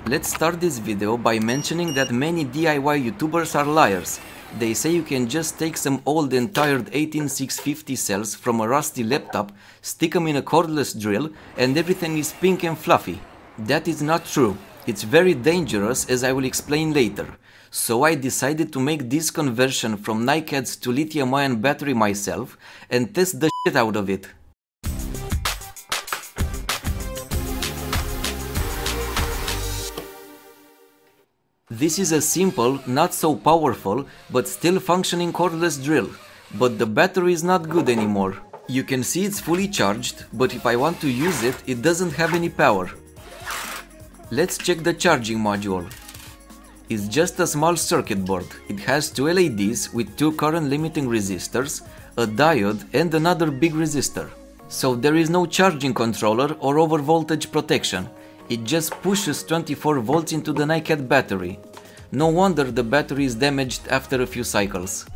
Let's start this video by mentioning that many DIY YouTubers are liars. They say you can just take some old and tired 18650 cells from a rusty laptop, stick them in a cordless drill, and everything is pink and fluffy. That is not true. It's very dangerous, as I will explain later. So I decided to make this conversion from NiCads to lithium-ion battery myself and test the shit out of it. This is a simple, not so powerful, but still functioning cordless drill. But the battery is not good anymore. You can see it's fully charged, but if I want to use it, it doesn't have any power. Let's check the charging module. It's just a small circuit board. It has two LEDs with two current limiting resistors, a diode and another big resistor. So there is no charging controller or over voltage protection. It just pushes 24 volts into the NiCad battery. No wonder the battery is damaged after a few cycles.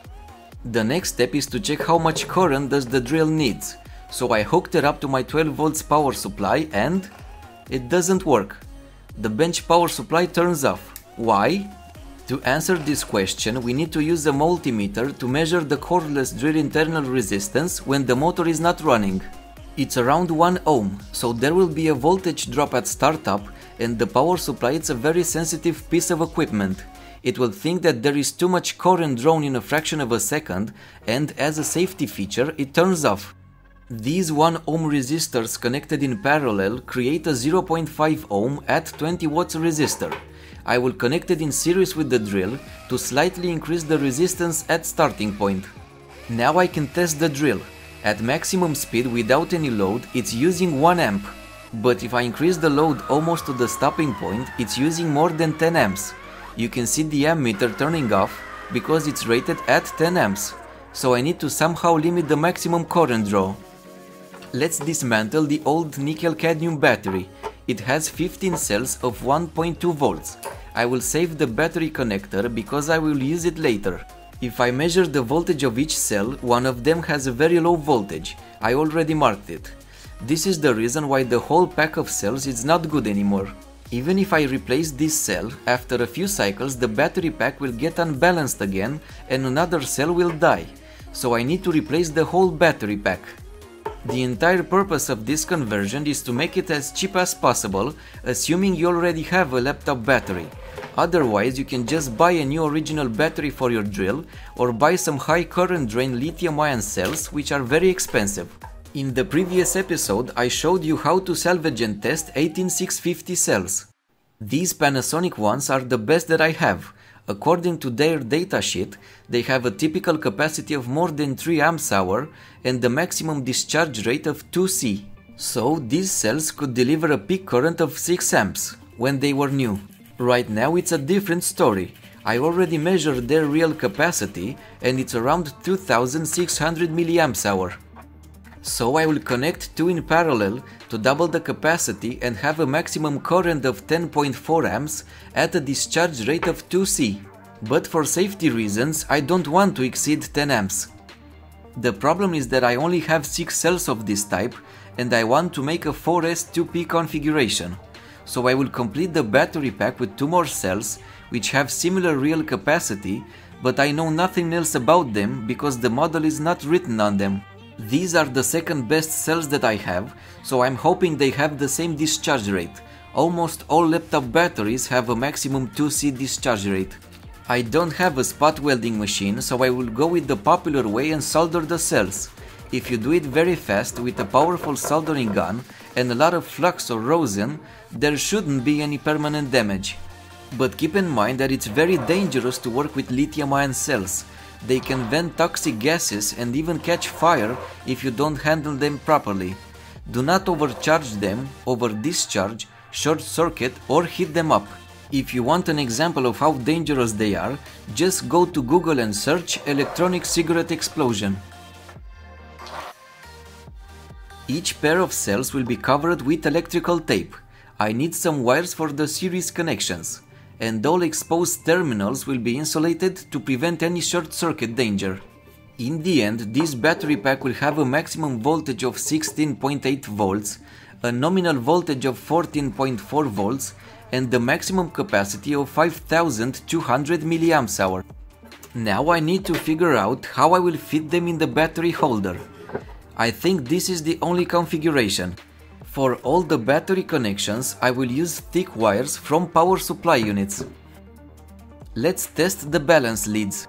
The next step is to check how much current does the drill needs. So I hooked it up to my 12 volts power supply and it doesn't work. The bench power supply turns off. Why? To answer this question, we need to use a multimeter to measure the cordless drill internal resistance when the motor is not running. It's around 1 ohm, so there will be a voltage drop at startup, and the power supply is a very sensitive piece of equipment. It will think that there is too much current drawn in a fraction of a second, and as a safety feature, it turns off. These 1 ohm resistors connected in parallel create a 0.5 ohm at 20 watts resistor. I will connect it in series with the drill to slightly increase the resistance at starting point. Now I can test the drill. At maximum speed without any load, it's using 1 amp. But if I increase the load almost to the stopping point, it's using more than 10 amps. You can see the ammeter turning off because it's rated at 10 amps. So I need to somehow limit the maximum current draw. Let's dismantle the old nickel-cadmium battery. It has 15 cells of 1.2 volts. I will save the battery connector because I will use it later. If I measure the voltage of each cell, one of them has a very low voltage. I already marked it. This is the reason why the whole pack of cells is not good anymore. Even if I replace this cell, after a few cycles the battery pack will get unbalanced again and another cell will die. So I need to replace the whole battery pack. The entire purpose of this conversion is to make it as cheap as possible, assuming you already have a laptop battery. Otherwise, you can just buy a new original battery for your drill or buy some high current drain lithium-ion cells, which are very expensive. In the previous episode, I showed you how to salvage and test 18650 cells. These Panasonic ones are the best that I have. According to their datasheet, they have a typical capacity of more than 3 amps-hour and the maximum discharge rate of 2C. So these cells could deliver a peak current of 6 amps when they were new. Right now it's a different story. I already measured their real capacity and it's around 2600 mAh. So I will connect two in parallel to double the capacity and have a maximum current of 10.4 amps at a discharge rate of 2C. But for safety reasons I don't want to exceed 10 amps. The problem is that I only have 6 cells of this type and I want to make a 4S2P configuration. So I will complete the battery pack with 2 more cells which have similar real capacity, but I know nothing else about them because the model is not written on them. These are the second best cells that I have, so I'm hoping they have the same discharge rate. Almost all laptop batteries have a maximum 2C discharge rate. I don't have a spot welding machine, so I will go with the popular way and solder the cells. If you do it very fast with a powerful soldering gun and a lot of flux or rosin, there shouldn't be any permanent damage. But keep in mind that it's very dangerous to work with lithium-ion cells. They can vent toxic gases and even catch fire if you don't handle them properly. Do not overcharge them, over-discharge, short-circuit or heat them up. If you want an example of how dangerous they are, just go to Google and search electronic cigarette explosion. Each pair of cells will be covered with electrical tape. I need some wires for the series connections, and all exposed terminals will be insulated to prevent any short circuit danger. In the end, this battery pack will have a maximum voltage of 16.8 volts, a nominal voltage of 14.4 volts and the maximum capacity of 5200 mAh. Now I need to figure out how I will fit them in the battery holder. I think this is the only configuration. For all the battery connections, I will use thick wires from power supply units. Let's test the balance leads.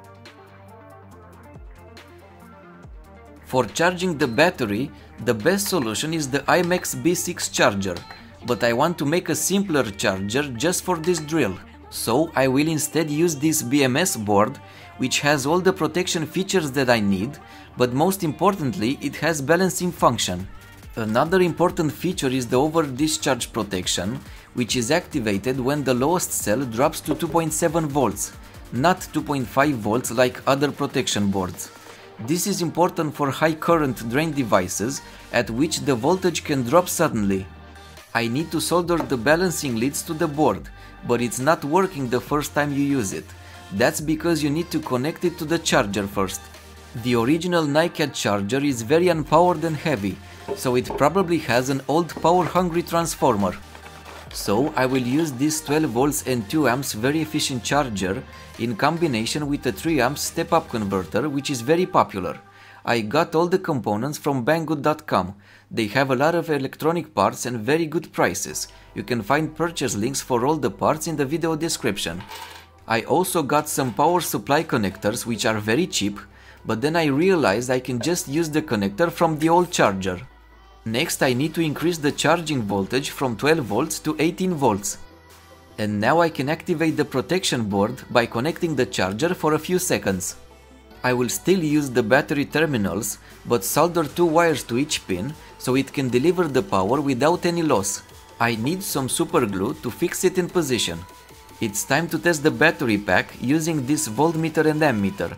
For charging the battery, the best solution is the IMEX B6 charger, but I want to make a simpler charger just for this drill. So I will instead use this BMS board, which has all the protection features that I need, but most importantly it has balancing function. Another important feature is the over-discharge protection, which is activated when the lowest cell drops to 2.7 volts, not 2.5 volts like other protection boards. This is important for high current drain devices at which the voltage can drop suddenly. I need to solder the balancing leads to the board, but it's not working the first time you use it. That's because you need to connect it to the charger first. The original NiCad charger is very unpowered and heavy, so it probably has an old power-hungry transformer. So I will use this 12 volts and 2 amps very efficient charger in combination with a 3 amps step-up converter, which is very popular. I got all the components from Banggood.com. They have a lot of electronic parts and very good prices. You can find purchase links for all the parts in the video description. I also got some power supply connectors which are very cheap, but then I realized I can just use the connector from the old charger. Next I need to increase the charging voltage from 12 volts to 18 volts. And now I can activate the protection board by connecting the charger for a few seconds. I will still use the battery terminals, but solder 2 wires to each pin so it can deliver the power without any loss. I need some super glue to fix it in position. It's time to test the battery pack using this voltmeter and ammeter.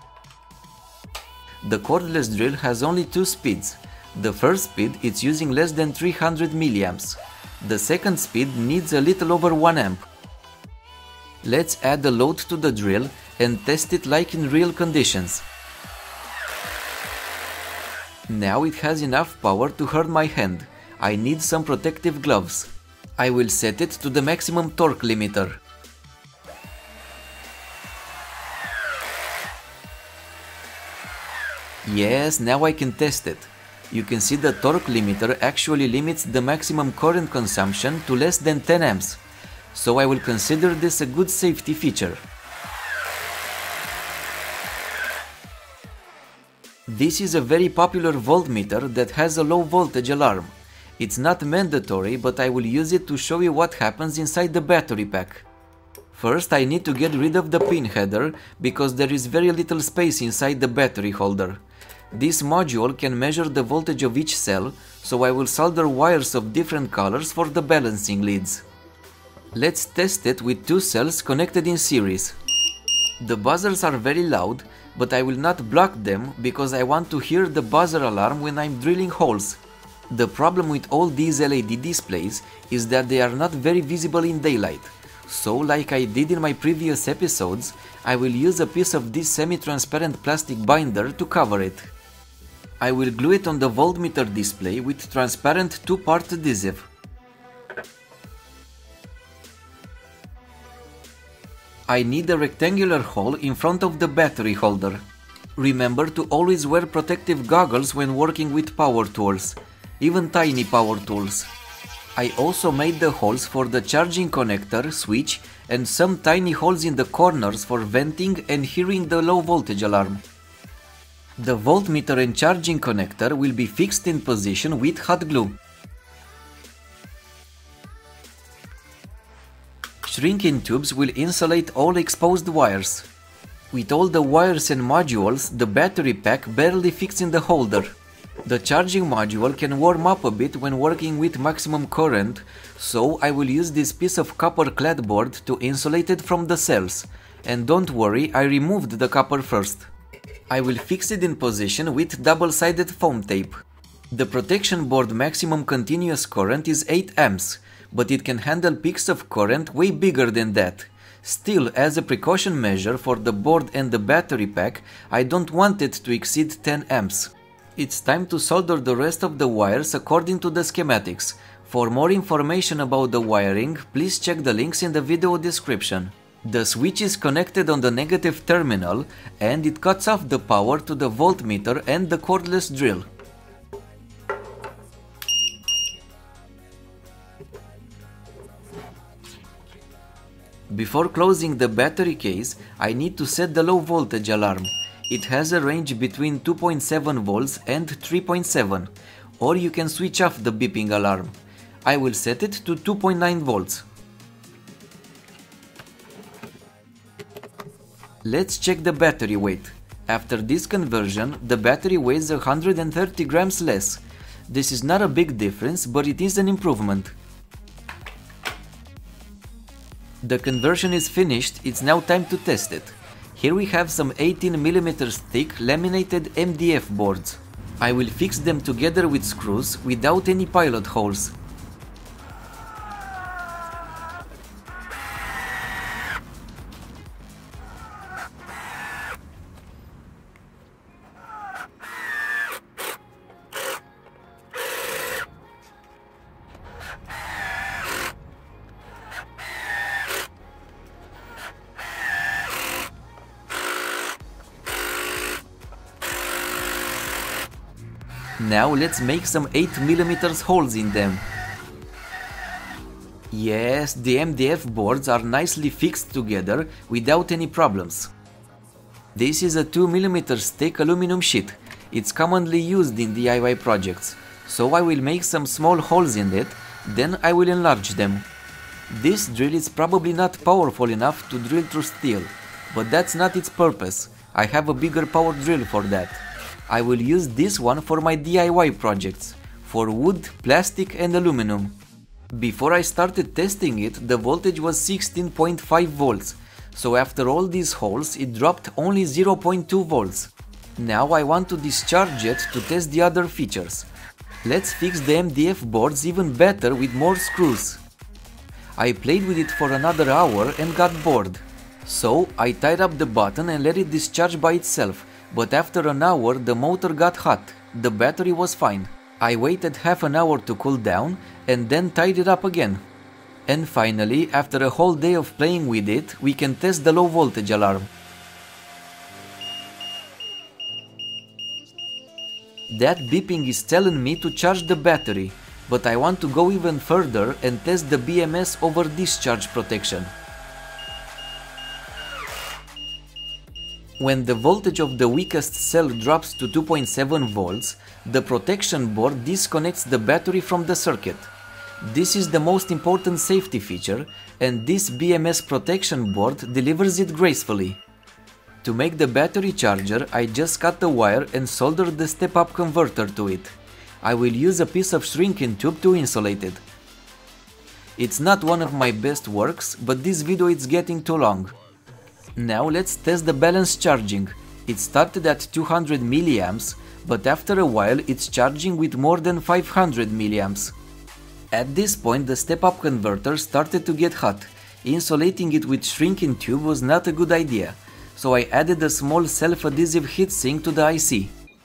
The cordless drill has only 2 speeds. The first speed is using less than 300 milliamps. The second speed needs a little over 1 amp. Let's add a load to the drill and test it like in real conditions. Now it has enough power to hurt my hand. I need some protective gloves. I will set it to the maximum torque limiter. Yes, now I can test it. You can see the torque limiter actually limits the maximum current consumption to less than 10 amps. So I will consider this a good safety feature. This is a very popular voltmeter that has a low voltage alarm. It's not mandatory, but I will use it to show you what happens inside the battery pack. First I need to get rid of the pin header because there is very little space inside the battery holder. This module can measure the voltage of each cell, so I will solder wires of different colors for the balancing leads. Let's test it with 2 cells connected in series. The buzzers are very loud, but I will not block them because I want to hear the buzzer alarm when I'm drilling holes. The problem with all these LED displays is that they are not very visible in daylight. So, like I did in my previous episodes, I will use a piece of this semi-transparent plastic binder to cover it. I will glue it on the voltmeter display with transparent 2-part adhesive. I need a rectangular hole in front of the battery holder. Remember to always wear protective goggles when working with power tools, even tiny power tools. I also made the holes for the charging connector, switch, and some tiny holes in the corners for venting and hearing the low voltage alarm. The voltmeter and charging connector will be fixed in position with hot glue. Shrinking tubes will insulate all exposed wires. With all the wires and modules, the battery pack barely fits in the holder. The charging module can warm up a bit when working with maximum current, so I will use this piece of copper clad board to insulate it from the cells. And don't worry, I removed the copper first. I will fix it in position with double-sided foam tape. The protection board maximum continuous current is 8 amps, but it can handle peaks of current way bigger than that. Still, as a precaution measure for the board and the battery pack, I don't want it to exceed 10 amps. It's time to solder the rest of the wires according to the schematics. For more information about the wiring, please check the links in the video description. The switch is connected on the negative terminal and it cuts off the power to the voltmeter and the cordless drill. Before closing the battery case, I need to set the low voltage alarm. It has a range between 2.7 volts and 3.7, or you can switch off the beeping alarm. I will set it to 2.9 volts. Let's check the battery weight. After this conversion, the battery weighs 130 grams less. This is not a big difference, but it is an improvement. The conversion is finished, it's now time to test it. Here we have some 18mm thick laminated MDF boards. I will fix them together with screws without any pilot holes. Now let's make some 8mm holes in them. Yes, the MDF boards are nicely fixed together without any problems. This is a 2mm thick aluminum sheet. It's commonly used in DIY projects, so I will make some small holes in it, then I will enlarge them. This drill is probably not powerful enough to drill through steel, but that's not its purpose. I have a bigger power drill for that. I will use this one for my DIY projects, for wood, plastic and aluminum. Before I started testing it, the voltage was 16.5 volts, so after all these holes it dropped only 0.2 volts. Now I want to discharge it to test the other features. Let's fix the MDF boards even better with more screws. I played with it for another hour and got bored. So I tied up the button and let it discharge by itself. But after an hour the motor got hot, the battery was fine. I waited half an hour to cool down and then tied it up again. And finally, after a whole day of playing with it, we can test the low voltage alarm. That beeping is telling me to charge the battery, but I want to go even further and test the BMS over discharge protection. When the voltage of the weakest cell drops to 2.7 volts, the protection board disconnects the battery from the circuit. This is the most important safety feature, and this BMS protection board delivers it gracefully. To make the battery charger, I just cut the wire and soldered the step-up converter to it. I will use a piece of shrinking tube to insulate it. It's not one of my best works, but this video is getting too long. Now let's test the balance charging. It started at 200 mA, but after a while it's charging with more than 500 mA. At this point the step-up converter started to get hot. Insulating it with shrinking tube was not a good idea, so I added a small self-adhesive heatsink to the IC.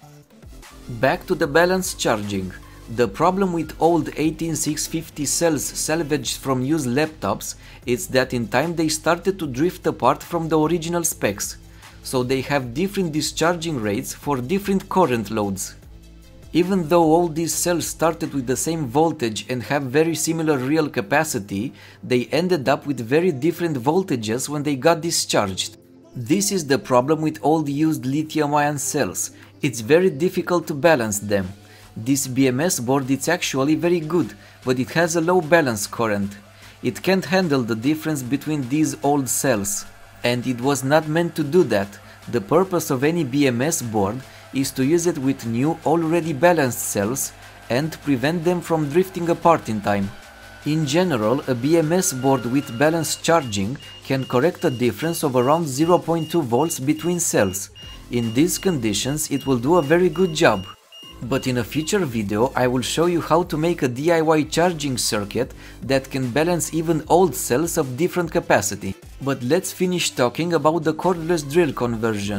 Back to the balance charging. The problem with old 18650 cells salvaged from used laptops is that in time they started to drift apart from the original specs, so they have different discharging rates for different current loads. Even though all these cells started with the same voltage and have very similar real capacity, they ended up with very different voltages when they got discharged. This is the problem with old used lithium-ion cells. It's very difficult to balance them. This BMS board is actually very good, but it has a low balance current. It can't handle the difference between these old cells. And it was not meant to do that. The purpose of any BMS board is to use it with new, already balanced cells and prevent them from drifting apart in time. In general, a BMS board with balanced charging can correct a difference of around 0.2 volts between cells. In these conditions, it will do a very good job. But in a future video I will show you how to make a DIY charging circuit that can balance even old cells of different capacity. But let's finish talking about the cordless drill conversion.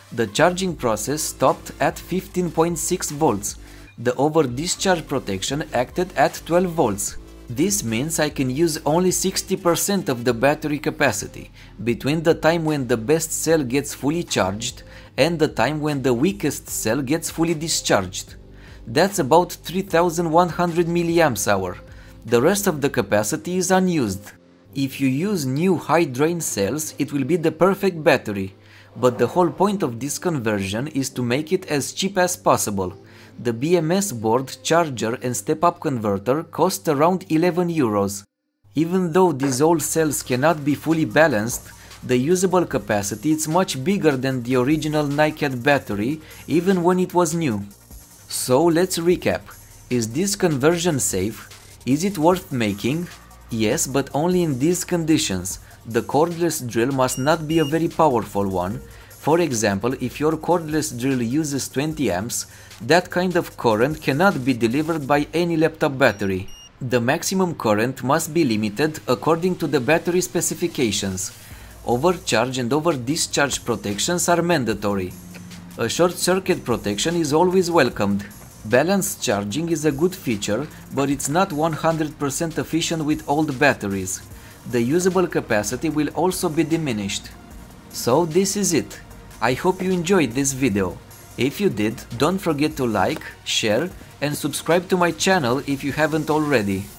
The charging process stopped at 15.6 volts. The over-discharge protection acted at 12 volts. This means I can use only 60% of the battery capacity between the time when the best cell gets fully charged and the time when the weakest cell gets fully discharged. That's about 3100 mAh. The rest of the capacity is unused. If you use new high drain cells, it will be the perfect battery, but the whole point of this conversion is to make it as cheap as possible. The BMS board, charger and step-up converter cost around 11 euros. Even though these old cells cannot be fully balanced, the usable capacity is much bigger than the original NiCad battery, even when it was new. So let's recap. Is this conversion safe? Is it worth making? Yes, but only in these conditions. The cordless drill must not be a very powerful one. For example, if your cordless drill uses 20 amps, that kind of current cannot be delivered by any laptop battery. The maximum current must be limited according to the battery specifications. Overcharge and over-discharge protections are mandatory. A short-circuit protection is always welcomed. Balanced charging is a good feature, but it's not 100% efficient with old batteries. The usable capacity will also be diminished. So this is it. I hope you enjoyed this video. If you did, don't forget to like, share and subscribe to my channel if you haven't already.